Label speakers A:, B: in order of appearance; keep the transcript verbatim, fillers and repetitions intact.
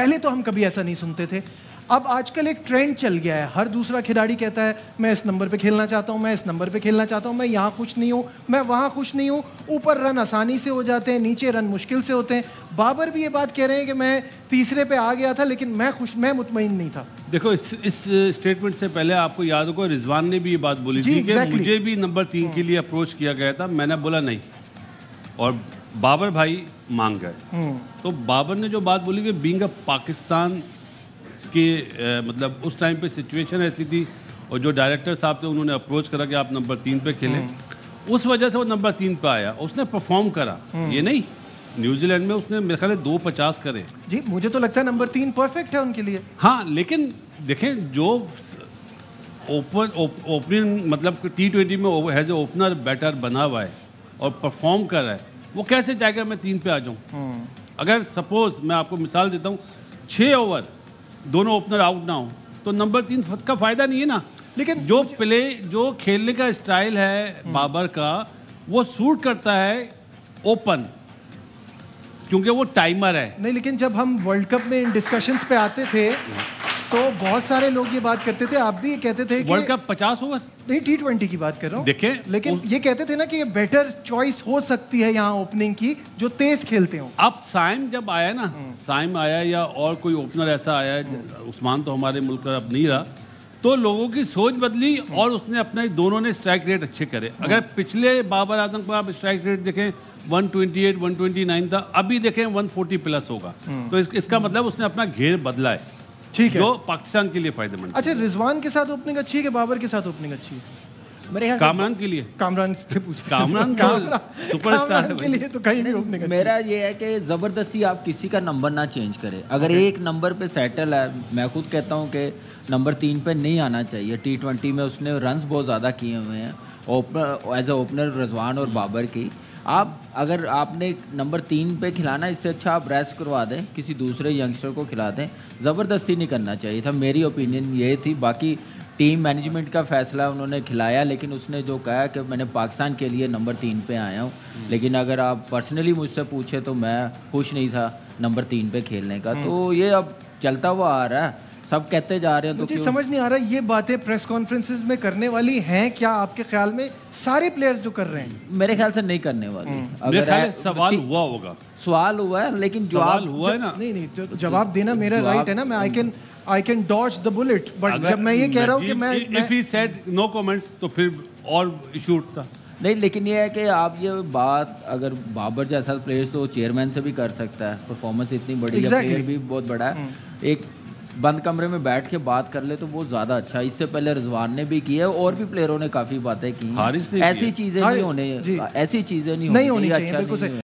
A: پہلے تو ہم کبھی ایسا نہیں سنتے تھے. اب آج کل ایک ٹرینڈ چل گیا ہے, ہر دوسرا کھلاڑی کہتا ہے میں اس نمبر پہ کھیلنا چاہتا ہوں, میں اس نمبر پہ کھیلنا چاہتا ہوں, میں یہاں خوش نہیں ہوں, میں وہاں خوش نہیں ہوں. اوپر رن آسانی سے ہو جاتے ہیں, نیچے رن مشکل سے ہوتے ہیں. بابر بھی یہ بات کہہ رہے ہیں کہ میں تیسرے پہ آ گیا تھا لیکن میں خوش میں مطمئن نہیں تھا.
B: دیکھو اس اس اسٹیٹمنٹ سے پہلے آپ کو یاد ہوگا رضوان نے بھی یہ بات بولی تھی کہ مجھے بھی نمبر تین کے لیے اپروچ کیا گیا تھا, میں نے بولا نہیں, اور بابر بھائی مانگ گئے. تو بابر نے جو بات بولی کہ بینگ اے پاکستان کہ مطلب اس ٹائم پہ سچویشن ایسی تھی, اور جو ڈائریکٹر صاحب تھے انہوں نے اپروچ کرا کہ آپ نمبر تین پہ کھیلیں, اس وجہ سے وہ نمبر تین پہ آیا. اس نے پرفارم کرا, یہ نہیں نیوزی لینڈ میں اس نے میرے خیال ہے دو پچاس کرے.
A: جی مجھے تو لگتا ہے نمبر تین پرفیکٹ ہے ان کے لیے.
B: ہاں لیکن دیکھیں جو اوپن اوپننگ مطلب ٹی ٹوینٹی میں ایز اے اوپنر بیٹر بنا ہوا ہے اور پرفارم کر رہا ہے, وہ کیسے چاہے گا میں تین پہ آ جاؤں؟ اگر سپوز میں آپ کو مثال دیتا ہوں, چھ اوور دونوں اوپنر آؤٹ نہ ہوں تو نمبر تین کا فائدہ نہیں ہے نا. لیکن جو پلے جو کھیلنے کا اسٹائل ہے بابر کا, وہ سوٹ کرتا ہے اوپن, کیونکہ وہ ٹائمر ہے.
A: نہیں لیکن جب ہم ورلڈ کپ میں ان ڈسکشنز پہ آتے تھے تو بہت سارے لوگ یہ بات کرتے تھے, آپ بھی یہ کہتے تھے کہ
B: ورلڈ کپ پچاس اوور
A: نہیں ٹی ٹوینٹی کی بات کر رہا ہوں
B: دیکھیں,
A: لیکن یہ کہتے تھے نا کہ یہ بیٹر چوائس ہو سکتی ہے یہاں اوپننگ کی جو تیز کھیلتے ہوں.
B: اب سائم جب آیا نا, سائم آیا یا اور کوئی اوپنر ایسا آیا, عثمان تو ہمارے ملک کا اب نہیں رہا, تو لوگوں کی سوچ بدلی اور اس نے اپنا دونوں نے اسٹرائک ریٹ اچھے کرے. اگر پچھلے بابر اعظم کا آپ اسٹرائک ریٹ دیکھیں one twenty eight one twenty nine تھا, ابھی دیکھیں ون فورٹی پلس ہوگا. تو اس کا مطلب اس نے اپنا گھیر بدلا ہے,
A: ٹھیک ہے,
B: جو پاکستان کے لیے فائدہ مند.
A: اچھا رضوان کے ساتھ اوپننگ اچھی ہے کہ بابر کے ساتھ اوپننگ اچھی ہے؟
C: میرے خیال
B: کامران کے لیے,
A: کامران سے پوچھ,
B: کامران سپر اسٹار
A: کے لیے تو کہیں بھی اوپننگ.
C: میرا یہ ہے کہ زبردستی آپ کسی کا نمبر نہ چینج کرے. اگر ایک نمبر پہ سیٹل ہے, میں خود کہتا ہوں کہ نمبر تین پہ نہیں آنا چاہیے. ٹی ٹوینٹی میں اس نے رنز بہت زیادہ کیے ہوئے ہیں opener as a opener Rizwan اور بابر کی. آپ اگر آپ نے نمبر تین پہ کھلانا, اس سے اچھا آپ ریسٹ کروا دیں, کسی دوسرے ینگسٹر کو کھلا دیں. زبردستی نہیں کرنا چاہیے تھا, میری اوپینین یہ تھی. باقی ٹیم مینجمنٹ کا فیصلہ, انہوں نے کھلایا, لیکن اس نے جو کہا کہ میں نے پاکستان کے لیے نمبر تین پہ آیا ہوں. لیکن اگر آپ پرسنلی مجھ سے پوچھیں تو میں خوش نہیں تھا نمبر تین پہ کھیلنے کا. تو یہ اب چلتا ہوا آ رہا ہے, سب کہتے جا رہے ہیں. تو
A: مجھے سمجھ نہیں آ رہا یہ باتیں پریس کانفرنسز میں کرنے والی ہیں کیا آپ کے خیال میں؟ سارے پلیئرز جو کر رہے ہیں
C: میرے خیال سے نہیں کرنے والی.
B: میرے خیال سے سوال ہوا ہوگا,
C: سوال ہوا ہے لیکن
B: جواب ہوا ہے نا.
A: نہیں نہیں جواب دینا میرا رائٹ ہے نا, میں I can I can dodge the bullet. But جب میں یہ کہہ رہا ہوں کہ میں
B: if he said no comments تو پھر اور ایشو اٹھتا
C: نہیں. لیکن یہ ہے کہ آپ یہ بات اگر بابر جیسا پلیئر تو چیئرمین سے بھی کر سکتا ہے, پرفارمنس اتنی بڑی ہے, پلیئر بھی بہت بڑا ہے, ایک بند کمرے میں بیٹھ کے بات کر لے تو وہ زیادہ اچھا. اس سے پہلے رضوان نے بھی کیا ہے اور بھی پلیئروں نے کافی باتیں کی ہیں. ایسی چیزیں نہیں ہونے ایسی چیزیں نہیں ہونی چاہیے.